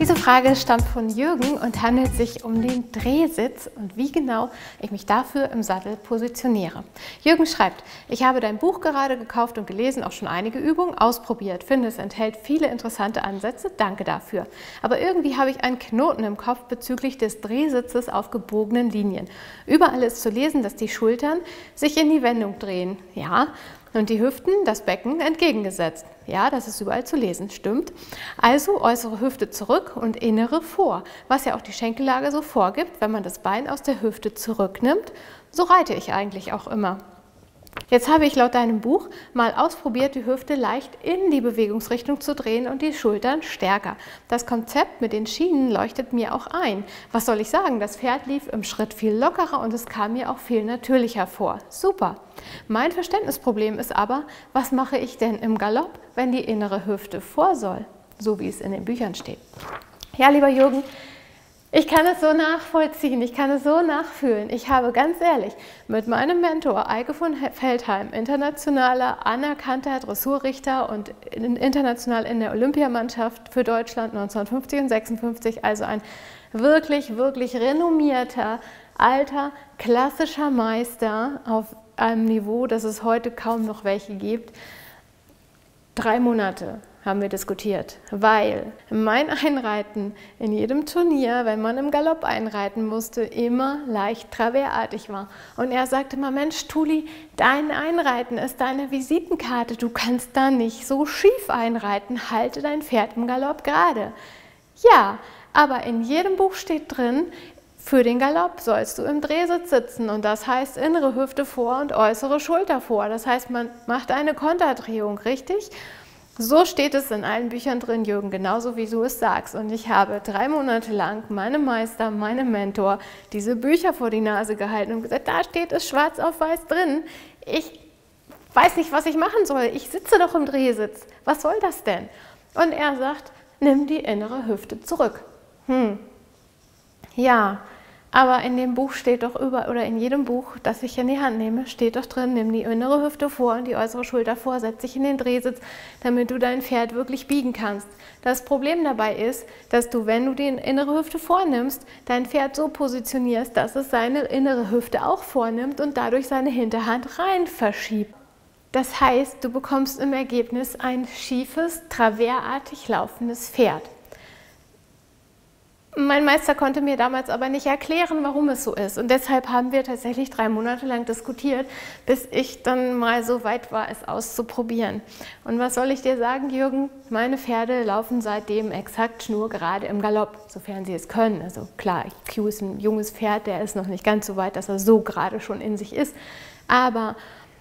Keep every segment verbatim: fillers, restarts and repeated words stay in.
Diese Frage stammt von Jürgen und handelt sich um den Drehsitz und wie genau ich mich dafür im Sattel positioniere. Jürgen schreibt: Ich habe dein Buch gerade gekauft und gelesen, auch schon einige Übungen ausprobiert. Finde, es enthält viele interessante Ansätze. Danke dafür. Aber irgendwie habe ich einen Knoten im Kopf bezüglich des Drehsitzes auf gebogenen Linien. Überall ist zu lesen, dass die Schultern sich in die Wendung drehen. Ja. Und die Hüften, das Becken entgegengesetzt. Ja, das ist überall zu lesen, stimmt. Also äußere Hüfte zurück und innere vor, was ja auch die Schenkellage so vorgibt, wenn man das Bein aus der Hüfte zurücknimmt. So reite ich eigentlich auch immer. Jetzt habe ich laut deinem Buch mal ausprobiert, die Hüfte leicht in die Bewegungsrichtung zu drehen und die Schultern stärker. Das Konzept mit den Schienen leuchtet mir auch ein. Was soll ich sagen? Das Pferd lief im Schritt viel lockerer und es kam mir auch viel natürlicher vor. Super! Mein Verständnisproblem ist aber, was mache ich denn im Galopp, wenn die innere Hüfte vor soll? So wie es in den Büchern steht. Ja, lieber Jürgen, ich kann es so nachvollziehen, ich kann es so nachfühlen. Ich habe ganz ehrlich mit meinem Mentor Eike von Veltheim, internationaler, anerkannter Dressurrichter und international in der Olympiamannschaft für Deutschland neunzehnhundertfünfzig und sechsundfünfzig, also ein wirklich, wirklich renommierter, alter, klassischer Meister auf einem Niveau, dass es heute kaum noch welche gibt. Drei Monate haben wir diskutiert, weil mein Einreiten in jedem Turnier, wenn man im Galopp einreiten musste, immer leicht traverartig war. Und er sagte immer: Mensch, Tuli, dein Einreiten ist deine Visitenkarte, du kannst da nicht so schief einreiten, halte dein Pferd im Galopp gerade. Ja, aber in jedem Buch steht drin, für den Galopp sollst du im Drehsitz sitzen und das heißt innere Hüfte vor und äußere Schulter vor. Das heißt, man macht eine Konterdrehung, richtig? So steht es in allen Büchern drin, Jürgen, genauso wie du es sagst. Und ich habe drei Monate lang meinem Meister, meinem Mentor, diese Bücher vor die Nase gehalten und gesagt: Da steht es schwarz auf weiß drin. Ich weiß nicht, was ich machen soll. Ich sitze doch im Drehsitz. Was soll das denn? Und er sagt: Nimm die innere Hüfte zurück. Hm. Ja, aber in dem Buch steht doch über, oder in jedem Buch, das ich in die Hand nehme, steht doch drin, nimm die innere Hüfte vor und die äußere Schulter vor, setz dich in den Drehsitz, damit du dein Pferd wirklich biegen kannst. Das Problem dabei ist, dass du, wenn du die innere Hüfte vornimmst, dein Pferd so positionierst, dass es seine innere Hüfte auch vornimmt und dadurch seine Hinterhand rein verschiebt. Das heißt, du bekommst im Ergebnis ein schiefes, traverartig laufendes Pferd. Mein Meister konnte mir damals aber nicht erklären, warum es so ist. Und deshalb haben wir tatsächlich drei Monate lang diskutiert, bis ich dann mal so weit war, es auszuprobieren. Und was soll ich dir sagen, Jürgen? Meine Pferde laufen seitdem exakt schnurgerade im Galopp, sofern sie es können. Also klar, Q ist ein junges Pferd, der ist noch nicht ganz so weit, dass er so gerade schon in sich ist. Aber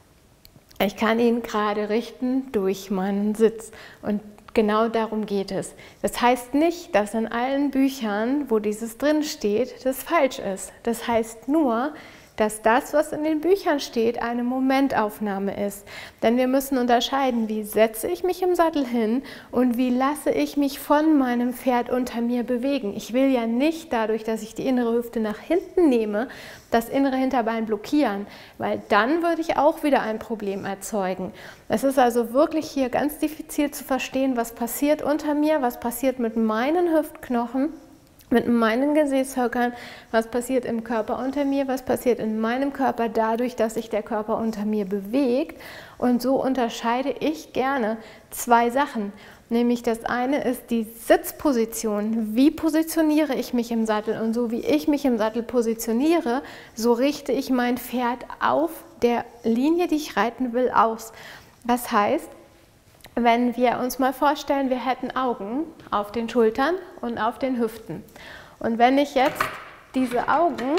ich kann ihn gerade richten durch meinen Sitz. Und genau darum geht es. Das heißt nicht, dass in allen Büchern, wo dieses drin steht, das falsch ist. Das heißt nur, dass das, was in den Büchern steht, eine Momentaufnahme ist. Denn wir müssen unterscheiden, wie setze ich mich im Sattel hin und wie lasse ich mich von meinem Pferd unter mir bewegen. Ich will ja nicht dadurch, dass ich die innere Hüfte nach hinten nehme, das innere Hinterbein blockieren, weil dann würde ich auch wieder ein Problem erzeugen. Es ist also wirklich hier ganz diffizil zu verstehen, was passiert unter mir, was passiert mit meinen Hüftknochen, mit meinen Gesäßhöckern, was passiert im Körper unter mir, was passiert in meinem Körper dadurch, dass sich der Körper unter mir bewegt. Und so unterscheide ich gerne zwei Sachen. Nämlich das eine ist die Sitzposition. Wie positioniere ich mich im Sattel? Und so wie ich mich im Sattel positioniere, so richte ich mein Pferd auf der Linie, die ich reiten will, aus. Das heißt, wenn wir uns mal vorstellen, wir hätten Augen auf den Schultern und auf den Hüften. Und wenn ich jetzt diese Augen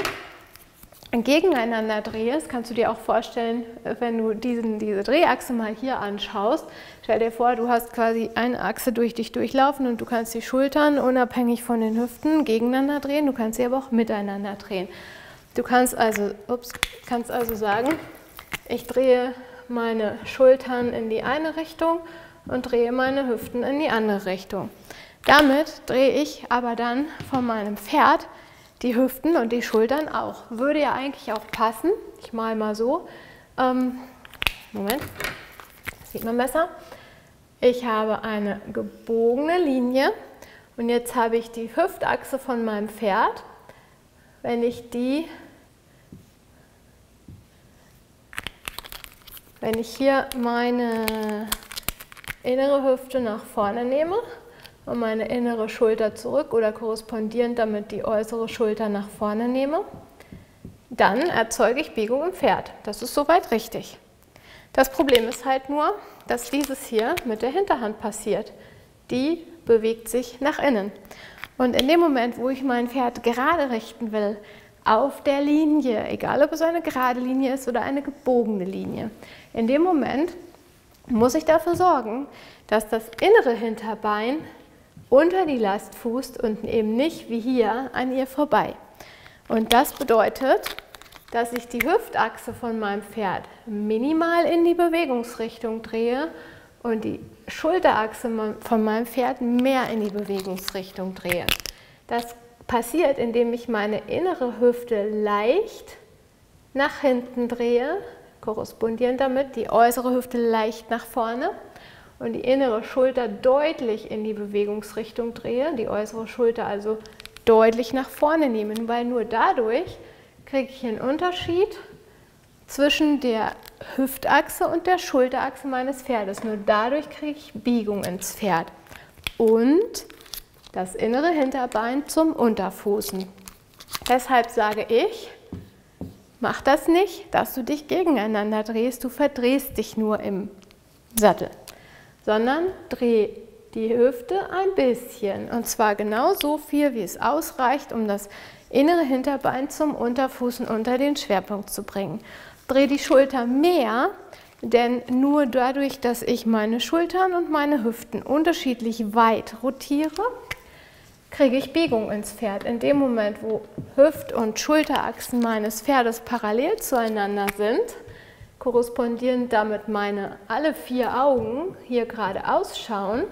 gegeneinander drehe, das kannst du dir auch vorstellen, wenn du diesen, diese Drehachse mal hier anschaust. Stell dir vor, du hast quasi eine Achse durch dich durchlaufen und du kannst die Schultern unabhängig von den Hüften gegeneinander drehen, du kannst sie aber auch miteinander drehen. Du kannst also, ups, kannst also sagen, ich drehe meine Schultern in die eine Richtung und drehe meine Hüften in die andere Richtung. Damit drehe ich aber dann von meinem Pferd die Hüften und die Schultern auch. Würde ja eigentlich auch passen. Ich male mal so. Ähm, Moment, das sieht man besser. Ich habe eine gebogene Linie Und jetzt habe ich die Hüftachse von meinem Pferd. Wenn ich die, wenn ich hier meine innere Hüfte nach vorne nehme und meine innere Schulter zurück oder korrespondierend damit die äußere Schulter nach vorne nehme, dann erzeuge ich Biegung im Pferd. Das ist soweit richtig. Das Problem ist halt nur, dass dieses hier mit der Hinterhand passiert. Die bewegt sich nach innen. Und in dem Moment, wo ich mein Pferd gerade richten will, auf der Linie, egal ob es eine gerade Linie ist oder eine gebogene Linie, in dem Moment muss ich dafür sorgen, dass das innere Hinterbein unter die Last fußt und eben nicht wie hier an ihr vorbei. Und das bedeutet, dass ich die Hüftachse von meinem Pferd minimal in die Bewegungsrichtung drehe und die Schulterachse von meinem Pferd mehr in die Bewegungsrichtung drehe. Das passiert, indem ich meine innere Hüfte leicht nach hinten drehe, korrespondierend damit die äußere Hüfte leicht nach vorne und die innere Schulter deutlich in die Bewegungsrichtung drehe, die äußere Schulter also deutlich nach vorne nehmen, weil nur dadurch kriege ich einen Unterschied zwischen der Hüftachse und der Schulterachse meines Pferdes. Nur dadurch kriege ich Biegung ins Pferd und das innere Hinterbein zum Unterfußen. Deshalb sage ich, mach das nicht, dass du dich gegeneinander drehst, du verdrehst dich nur im Sattel, sondern dreh die Hüfte ein bisschen und zwar genau so viel, wie es ausreicht, um das innere Hinterbein zum Unterfußen unter den Schwerpunkt zu bringen. Dreh die Schulter mehr, denn nur dadurch, dass ich meine Schultern und meine Hüften unterschiedlich weit rotiere, kriege ich Biegung ins Pferd. In dem Moment, wo Hüft- und Schulterachsen meines Pferdes parallel zueinander sind, korrespondierend damit meine alle vier Augen hier gerade ausschauen,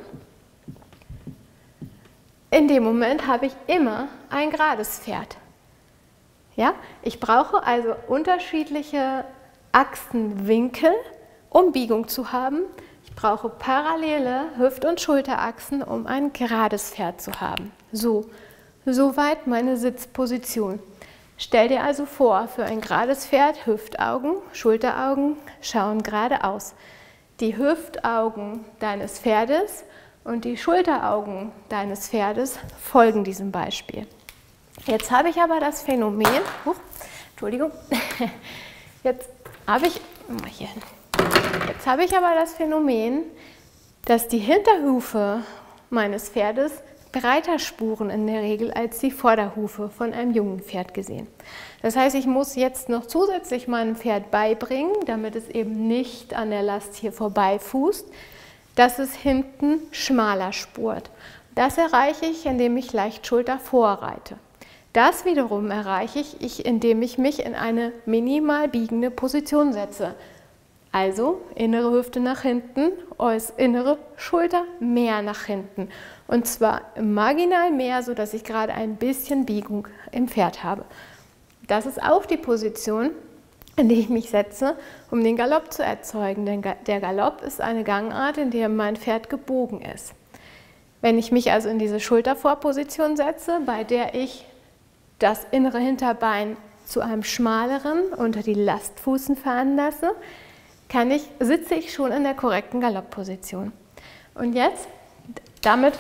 in dem Moment habe ich immer ein gerades Pferd. Ja? Ich brauche also unterschiedliche Achsenwinkel, um Biegung zu haben. Ich brauche parallele Hüft- und Schulterachsen, um ein gerades Pferd zu haben. So, soweit meine Sitzposition. Stell dir also vor, für ein gerades Pferd, Hüftaugen, Schulteraugen schauen geradeaus. Die Hüftaugen deines Pferdes und die Schulteraugen deines Pferdes folgen diesem Beispiel. Jetzt habe ich aber das Phänomen, huch, Entschuldigung, jetzt habe ich, mal hier hin. Jetzt habe ich aber das Phänomen, dass die Hinterhufe meines Pferdes breiter spuren in der Regel als die Vorderhufe von einem jungen Pferd gesehen. Das heißt, ich muss jetzt noch zusätzlich meinem Pferd beibringen, damit es eben nicht an der Last hier vorbeifußt, dass es hinten schmaler spurt. Das erreiche ich, indem ich leicht Schulter vorreite. Das wiederum erreiche ich, indem ich mich in eine minimal biegende Position setze. Also innere Hüfte nach hinten, innere Schulter mehr nach hinten. Und zwar marginal mehr, sodass ich gerade ein bisschen Biegung im Pferd habe. Das ist auch die Position, in die ich mich setze, um den Galopp zu erzeugen. Denn der Galopp ist eine Gangart, in der mein Pferd gebogen ist. Wenn ich mich also in diese Schultervorposition setze, bei der ich das innere Hinterbein zu einem schmaleren unter die Lastfußen veranlasse, kann ich, sitze ich schon in der korrekten Galoppposition. Und jetzt, damit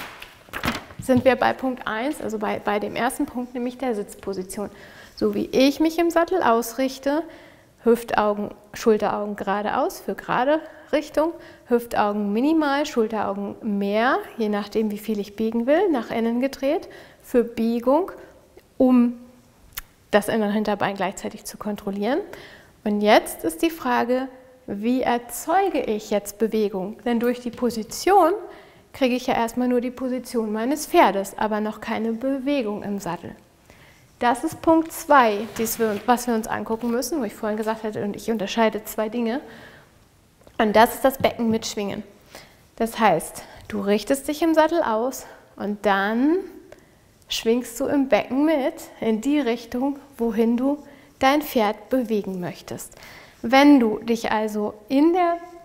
sind wir bei Punkt eins, also bei, bei dem ersten Punkt, nämlich der Sitzposition. So wie ich mich im Sattel ausrichte, Hüftaugen, Schulteraugen geradeaus für gerade Richtung, Hüftaugen minimal, Schulteraugen mehr, je nachdem wie viel ich biegen will, nach innen gedreht, für Biegung, um das innere Hinterbein gleichzeitig zu kontrollieren. Und jetzt ist die Frage, wie erzeuge ich jetzt Bewegung? Denn durch die Position kriege ich ja erstmal nur die Position meines Pferdes, aber noch keine Bewegung im Sattel. Das ist Punkt zwei, was wir uns angucken müssen, wo ich vorhin gesagt hatte, und ich unterscheide zwei Dinge. Und das ist das Becken mit Schwingen. Das heißt, du richtest dich im Sattel aus und dann schwingst du im Becken mit in die Richtung, wohin du dein Pferd bewegen möchtest. Wenn du dich also in der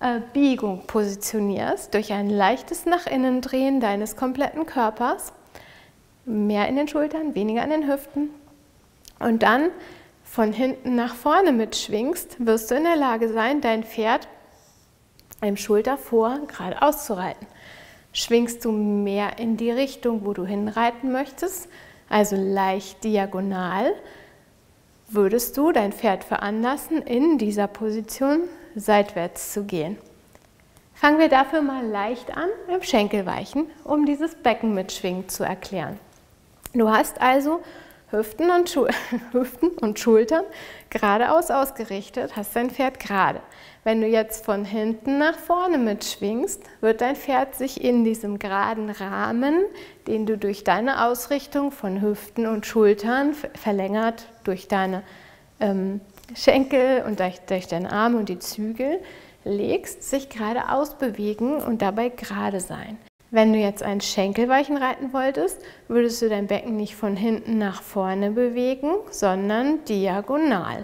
äh, Biegung positionierst, durch ein leichtes nach innen drehen deines kompletten Körpers, mehr in den Schultern, weniger in den Hüften, und dann von hinten nach vorne mitschwingst, wirst du in der Lage sein, dein Pferd im Schultervor geradeaus zu reiten. Schwingst du mehr in die Richtung, wo du hinreiten möchtest, also leicht diagonal, würdest du dein Pferd veranlassen, in dieser Position seitwärts zu gehen. Fangen wir dafür mal leicht an im Schenkelweichen, um dieses Becken mitschwingen zu erklären. Du hast also Hüften und, Schu Hüften und Schultern geradeaus ausgerichtet, hast dein Pferd gerade. Wenn du jetzt von hinten nach vorne mitschwingst, wird dein Pferd sich in diesem geraden Rahmen, den du durch deine Ausrichtung von Hüften und Schultern verlängert durch deine ähm, Schenkel und durch, durch deine Arme und die Zügel legst, sich geradeaus bewegen und dabei gerade sein. Wenn du jetzt ein Schenkelweichen reiten wolltest, würdest du dein Becken nicht von hinten nach vorne bewegen, sondern diagonal,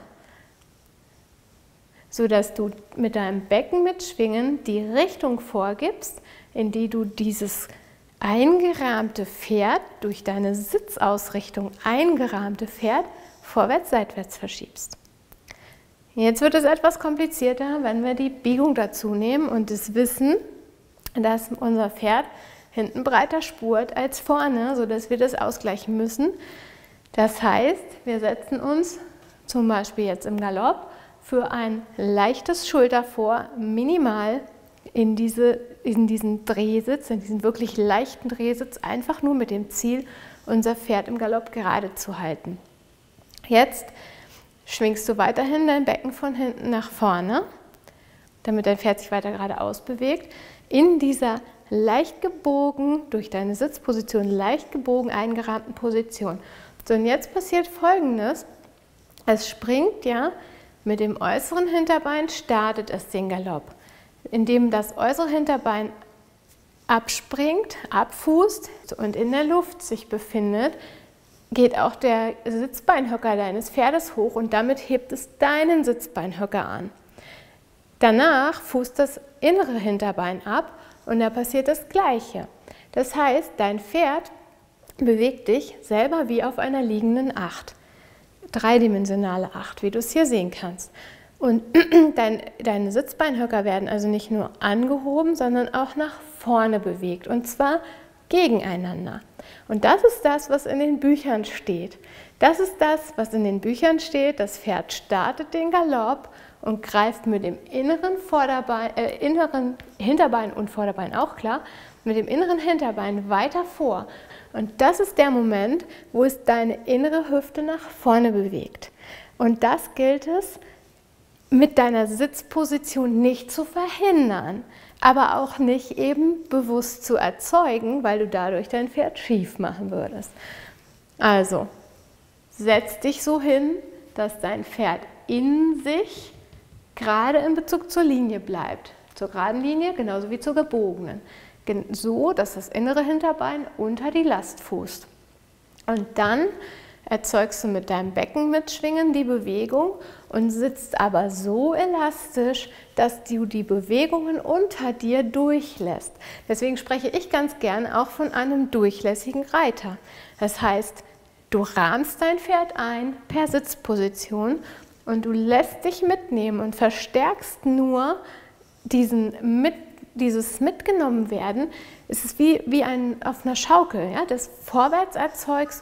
sodass du mit deinem Becken mitschwingen die Richtung vorgibst, in die du dieses eingerahmte Pferd, durch deine Sitzausrichtung eingerahmte Pferd, vorwärts-seitwärts verschiebst. Jetzt wird es etwas komplizierter, wenn wir die Biegung dazu nehmen und das Wissen, dass unser Pferd hinten breiter spurt als vorne, sodass wir das ausgleichen müssen. Das heißt, wir setzen uns zum Beispiel jetzt im Galopp für ein leichtes Schultervor minimal in, diese, in diesen Drehsitz, in diesen wirklich leichten Drehsitz, einfach nur mit dem Ziel, unser Pferd im Galopp gerade zu halten. Jetzt schwingst du weiterhin dein Becken von hinten nach vorne, damit dein Pferd sich weiter geradeaus bewegt, in dieser leicht gebogen, durch deine Sitzposition leicht gebogen eingerahmten Position. So, und jetzt passiert Folgendes: Es springt ja mit dem äußeren Hinterbein, startet es den Galopp. Indem das äußere Hinterbein abspringt, abfußt und in der Luft sich befindet, geht auch der Sitzbeinhöcker deines Pferdes hoch und damit hebt es deinen Sitzbeinhöcker an. Danach fußt das innere Hinterbein ab und da passiert das Gleiche. Das heißt, dein Pferd bewegt dich selber wie auf einer liegenden Acht. Dreidimensionale Acht, wie du es hier sehen kannst. Und dein, deine Sitzbeinhöcker werden also nicht nur angehoben, sondern auch nach vorne bewegt, und zwar gegeneinander. Und das ist das, was in den Büchern steht. Das ist das, was in den Büchern steht. Das Pferd startet den Galopp und greift mit dem inneren, Vorderbein, äh, inneren Hinterbein und Vorderbein auch klar, mit dem inneren Hinterbein weiter vor. Und das ist der Moment, wo es deine innere Hüfte nach vorne bewegt. Und das gilt es mit deiner Sitzposition nicht zu verhindern, aber auch nicht eben bewusst zu erzeugen, weil du dadurch dein Pferd schief machen würdest. Also, setz dich so hin, dass dein Pferd in sich gerade in Bezug zur Linie bleibt. Zur geraden Linie genauso wie zur gebogenen. So, dass das innere Hinterbein unter die Last fußt. Und dann erzeugst du mit deinem Becken mitschwingen die Bewegung und sitzt aber so elastisch, dass du die Bewegungen unter dir durchlässt. Deswegen spreche ich ganz gern auch von einem durchlässigen Reiter. Das heißt, du rahmst dein Pferd ein per Sitzposition und du lässt dich mitnehmen und verstärkst nur diesen mit, dieses mitgenommen werden. Es ist wie, wie ein, auf einer Schaukel, ja? Das Vorwärts erzeugst.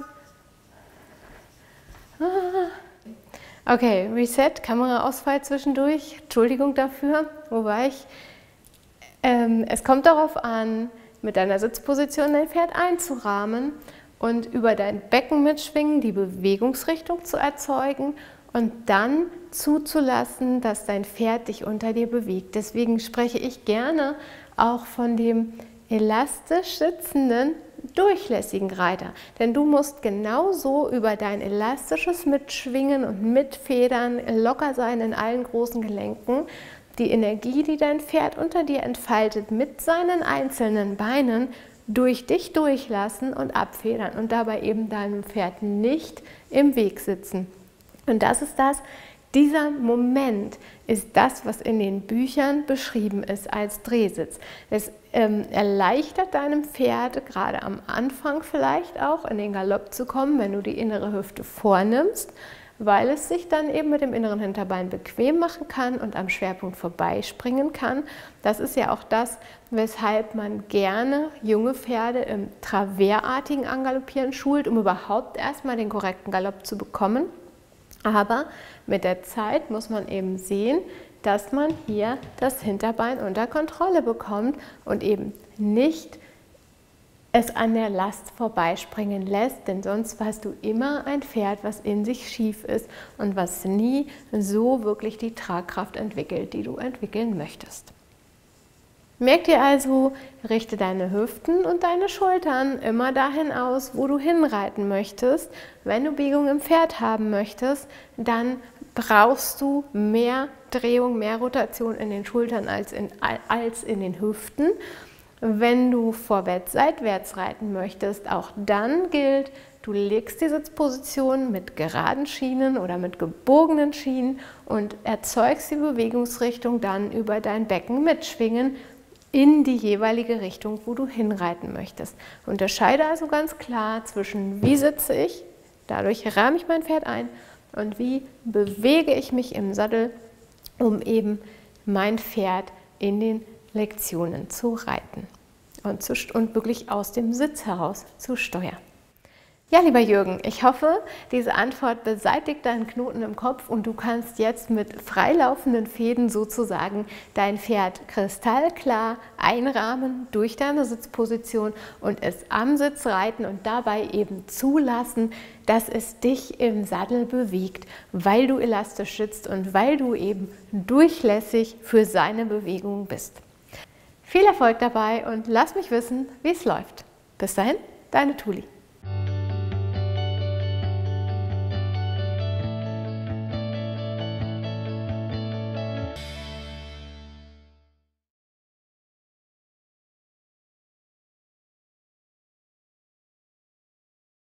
Okay, Reset, Kameraausfall zwischendurch, Entschuldigung dafür, wobei ich, ähm, es kommt darauf an, mit deiner Sitzposition dein Pferd einzurahmen und über dein Becken mitschwingen, die Bewegungsrichtung zu erzeugen und dann zuzulassen, dass dein Pferd dich unter dir bewegt. Deswegen spreche ich gerne auch von dem elastisch sitzenden, durchlässigen Reiter. Denn du musst genauso über dein elastisches Mitschwingen und Mitfedern, locker sein in allen großen Gelenken, die Energie, die dein Pferd unter dir entfaltet, mit seinen einzelnen Beinen durch dich durchlassen und abfedern und dabei eben deinem Pferd nicht im Weg sitzen. Und das ist das, dieser Moment ist das, was in den Büchern beschrieben ist als Drehsitz. Es ähm, erleichtert deinem Pferd, gerade am Anfang vielleicht auch, in den Galopp zu kommen, wenn du die innere Hüfte vornimmst, weil es sich dann eben mit dem inneren Hinterbein bequem machen kann und am Schwerpunkt vorbeispringen kann. Das ist ja auch das, weshalb man gerne junge Pferde im traversartigen Angaloppieren schult, um überhaupt erstmal den korrekten Galopp zu bekommen. Aber mit der Zeit muss man eben sehen, dass man hier das Hinterbein unter Kontrolle bekommt und eben nicht es an der Last vorbeispringen lässt, denn sonst hast du immer ein Pferd, was in sich schief ist und was nie so wirklich die Tragkraft entwickelt, die du entwickeln möchtest. Merk dir also, richte deine Hüften und deine Schultern immer dahin aus, wo du hinreiten möchtest. Wenn du Biegung im Pferd haben möchtest, dann brauchst du mehr Drehung, mehr Rotation in den Schultern als in, als in den Hüften. Wenn du vorwärts, seitwärts reiten möchtest, auch dann gilt, du legst die Sitzposition mit geraden Schienen oder mit gebogenen Schienen und erzeugst die Bewegungsrichtung dann über dein Becken mit Schwingen in die jeweilige Richtung, wo du hinreiten möchtest. Unterscheide also ganz klar zwischen, wie sitze ich, dadurch rahme ich mein Pferd ein, und wie bewege ich mich im Sattel, um eben mein Pferd in den Lektionen zu reiten und, zu, und wirklich aus dem Sitz heraus zu steuern. Ja, lieber Jürgen, ich hoffe, diese Antwort beseitigt deinen Knoten im Kopf und du kannst jetzt mit freilaufenden Fäden sozusagen dein Pferd kristallklar einrahmen durch deine Sitzposition und es am Sitz reiten und dabei eben zulassen, dass es dich im Sattel bewegt, weil du elastisch sitzt und weil du eben durchlässig für seine Bewegung bist. Viel Erfolg dabei und lass mich wissen, wie es läuft. Bis dahin, deine Tuli.